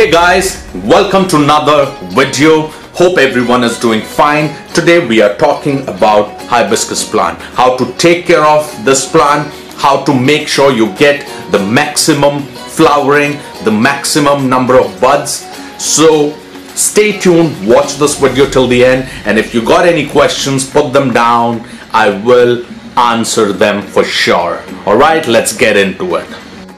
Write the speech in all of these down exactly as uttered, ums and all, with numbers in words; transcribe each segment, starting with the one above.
Hey guys, welcome to another video. Hope everyone is doing fine. Today we are talking about hibiscus plant, how to take care of this plant, how to make sure you get the maximum flowering, the maximum number of buds. So stay tuned, watch this video till the end, and if you got any questions, put them down. I will answer them for sure. Alright, let's get into it.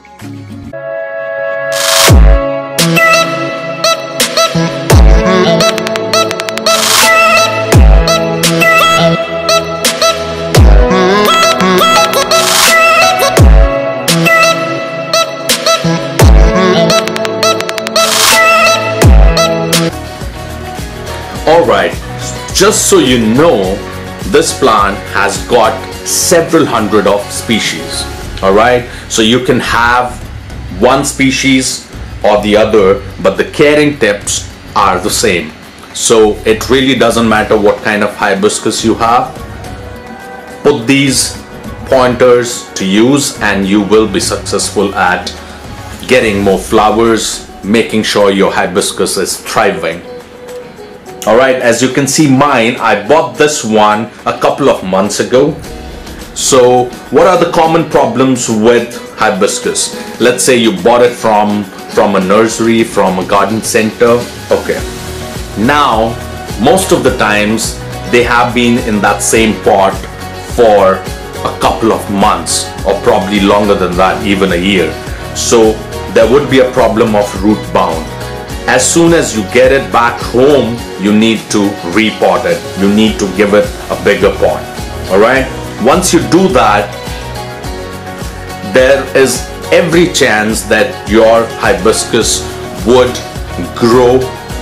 Alright, just so you know, this plant has got several hundred of species. Alright, so you can have one species or the other, but the caring tips are the same. So it really doesn't matter what kind of hibiscus you have. Put these pointers to use and you will be successful at getting more flowers, making sure your hibiscus is thriving. Alright, as you can see mine, I bought this one a couple of months ago. So what are the common problems with hibiscus? Let's say you bought it from from a nursery, from a garden center. Okay, now most of the times they have been in that same pot for a couple of months or probably longer than that, even a year. So there would be a problem of root bound. As soon as you get it back home, you need to repot it. You need to give it a bigger pot. Alright? Once you do that, there is every chance that your hibiscus would grow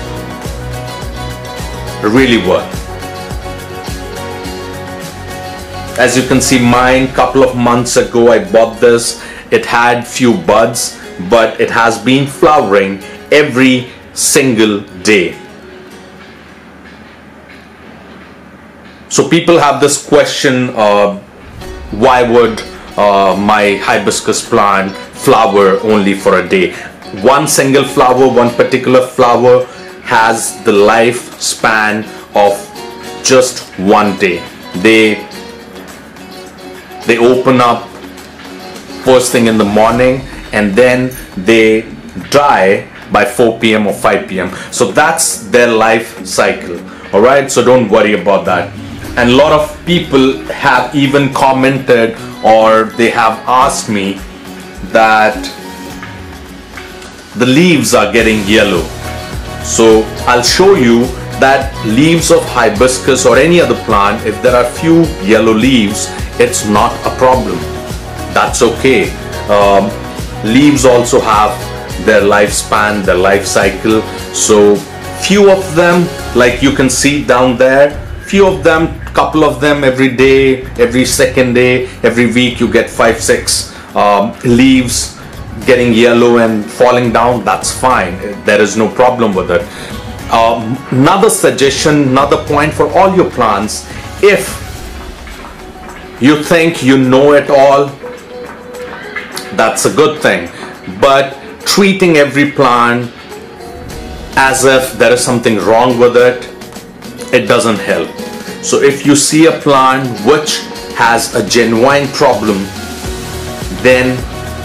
really well. As you can see mine, couple of months ago I bought this. It had few buds, but it has been flowering every single day. So people have this question, uh, why would uh, my hibiscus plant flower only for a day? One single flower, one particular flower has the lifespan of just one day. They they open up first thing in the morning and then they die by four P M or five P M So that's their life cycle. Alright, so don't worry about that. And a lot of people have even commented or they have asked me that the leaves are getting yellow. So I'll show you that leaves of hibiscus or any other plant, if there are few yellow leaves, it's not a problem. That's okay. Um, leaves also have their lifespan, their life cycle. So few of them, like you can see down there, few of them, couple of them every day, every second day, every week you get five, six um, leaves getting yellow and falling down. That's fine. There is no problem with it. Um, another suggestion, another point for all your plants, if you think you know it all, that's a good thing. But treating every plant as if there is something wrong with it, it doesn't help. So if you see a plant which has a genuine problem, then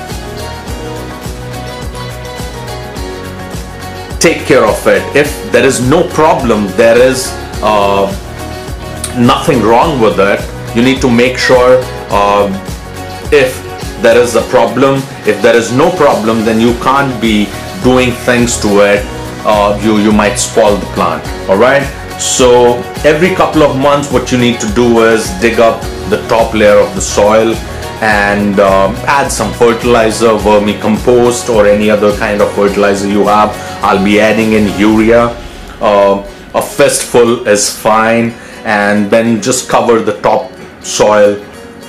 take care of it. If there is no problem, there is uh, nothing wrong with it, you need to make sure uh, if there is a problem. If there is no problem, then you can't be doing things to it. Uh, you, you might spoil the plant. Alright? So every couple of months what you need to do is dig up the top layer of the soil and um, add some fertilizer, vermicompost or any other kind of fertilizer you have. I'll be adding in urea. Uh, a fistful is fine, and then just cover the top soil.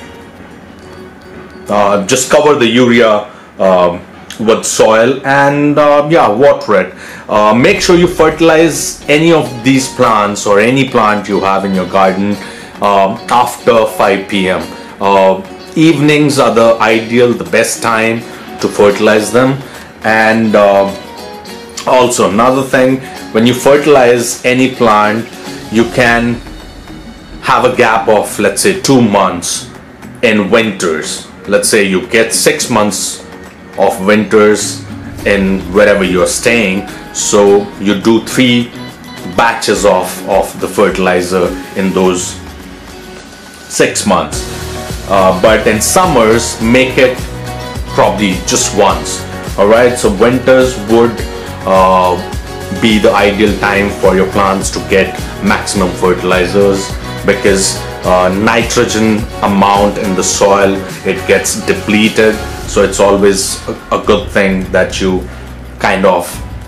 Uh, just cover the urea uh, with soil and uh, yeah, water it. Uh, make sure you fertilize any of these plants or any plant you have in your garden um, after five P M Uh, evenings are the ideal, the best time to fertilize them. And uh, Also, another thing, when you fertilize any plant, you can have a gap of, let's say, two months in winters. Let's say you get six months of winters in wherever you're staying, so you do three batches of, of the fertilizer in those six months. Uh, but in summers, make it probably just once. Alright, so winters would uh, be the ideal time for your plants to get maximum fertilizers, because uh, nitrogen amount in the soil, it gets depleted. So it's always a, a good thing that you kind of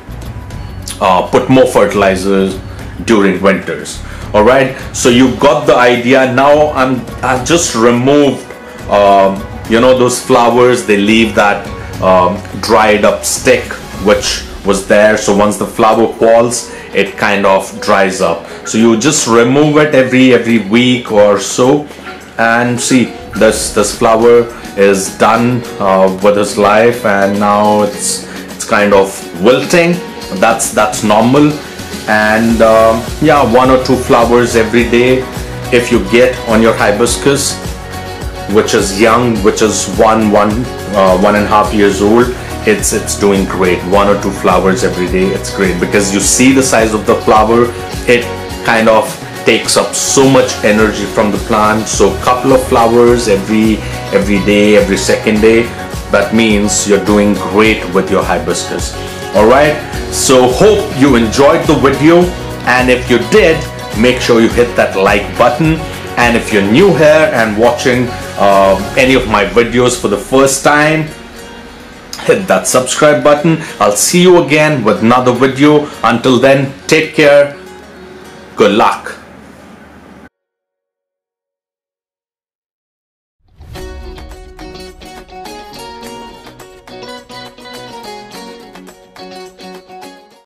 uh, put more fertilizers during winters. Alright, so you got the idea. Now I'm I've just removed um, you know, those flowers, they leave that um, dried up stick which was there. So once the flower falls, it kind of dries up. So you just remove it every every week or so, and see, this this flower is done uh, with its life, and now it's it's kind of wilting. That's that's normal. And um, yeah, one or two flowers every day if you get on your hibiscus, which is young, which is one one uh, one and a half years old. It's it's doing great. One or two flowers every day, it's great, because you see the size of the flower. It kind of takes up so much energy from the plant. So couple of flowers every every day, every second day, that means you're doing great with your hibiscus. All right, so hope you enjoyed the video, and if you did, make sure you hit that like button. And if you're new here and watching uh, any of my videos for the first time, hit that subscribe button. I'll see you again with another video. Until then, take care. Good luck.